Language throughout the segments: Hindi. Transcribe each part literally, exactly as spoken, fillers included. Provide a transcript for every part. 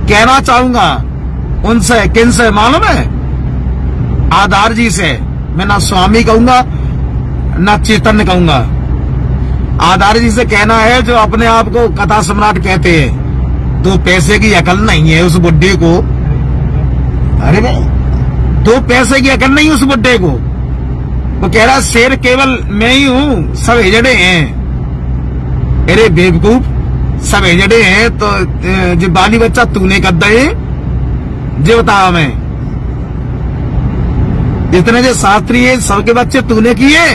कहना चाहूंगा उनसे, किनसे मालूम है? आधार जी से। मैं ना स्वामी कहूंगा ना चैतन्य कहूंगा, आधार जी से कहना है जो अपने आप को कथा सम्राट कहते हैं। दो पैसे की अकल नहीं है उस बुड्ढे को। अरे भाई, दो पैसे की अकल नहीं उस बुड्ढे को। वो कह रहा शेर केवल मैं ही हूं, सब हिजड़े हैं। अरे बेवकूफ, सब हिजड़े हैं तो जो बाली बच्चा तूने कर दे, जो बता हमें। जितने जो शास्त्री है सबके बच्चे तूने किए।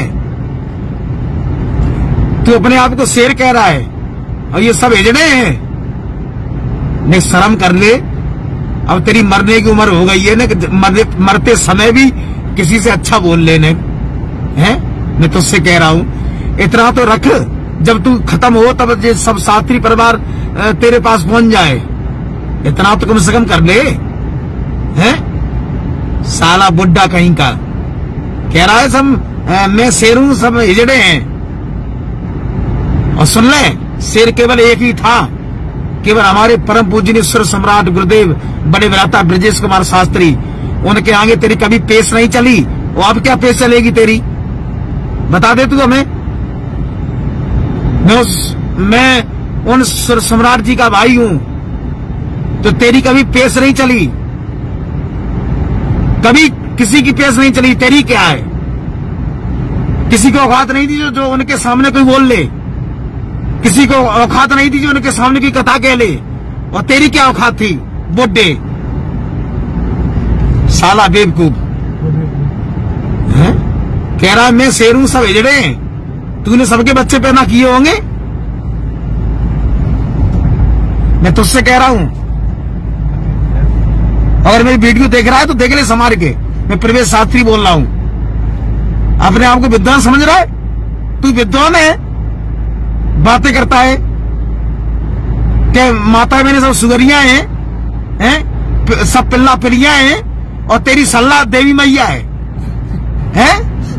तू अपने आप को शेर कह रहा है और ये सब हिजड़े हैं। ने शर्म कर ले, अब तेरी मरने की उम्र हो गई है ना, मर, मरते समय भी किसी से अच्छा बोल लेने हैं। मैं तुझसे कह रहा हूं इतना तो रख, जब तू खत्म हो तब ये सब शास्त्री परिवार तेरे पास पहुंच जाए, इतना तो कम से कम कर ले। हैं साला बुड्ढा कहीं का कह रहा है सब मैं शेर हूं, सब हिजड़े हैं। और सुन ले, शेर केवल एक ही था, केवल हमारे परम पूजनीश्वर सम्राट गुरुदेव बड़े भ्राता ब्रजेश कुमार शास्त्री। उनके आगे तेरी कभी पेश नहीं चली, वो अब क्या पेश चलेगी तेरी? बता दे तू हमें। मैं उस मैं उन सम्राट जी का भाई हूं, तो तेरी कभी पेश नहीं चली, कभी किसी की पेश नहीं चली। तेरी क्या है? किसी को औकात नहीं थी जो, जो उनके सामने कोई बोल ले, किसी को औकात नहीं थी जो उनके सामने की कथा कह ले। और तेरी क्या औकात थी बुड्ढे, साला बेवकूफ। कह रहा है मैं शेर हूं, सब हिजड़े हैं। तूने सबके बच्चे पैदा किए होंगे। मैं तुझसे कह रहा हूं, अगर मेरी वीडियो देख रहा है तो देख ले संभाल के। मैं प्रवेश शास्त्री बोल रहा हूं। अपने आप को विद्वान समझ रहा है? तू विद्वान है, बातें करता है कि माता मैंने सब सुगरियां हैं, हैं? सब पिल्ला पिलियां हैं और तेरी सल्ला देवी मैया है, हैं?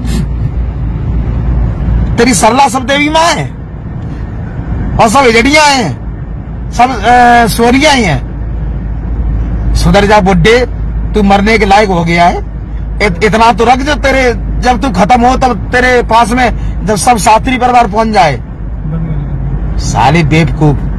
तेरी सल्ला सब देवी माँ है और सब हिजड़ियां हैं, सब सोरियां ही हैं। सुधर जा बुड्ढे, तू मरने के लायक हो गया है। इत, इतना तो रख जो तेरे जब तू खत्म हो तब तेरे पास में जब सब शास्त्री परिवार पहुंच जाए। साले बेवकूफ।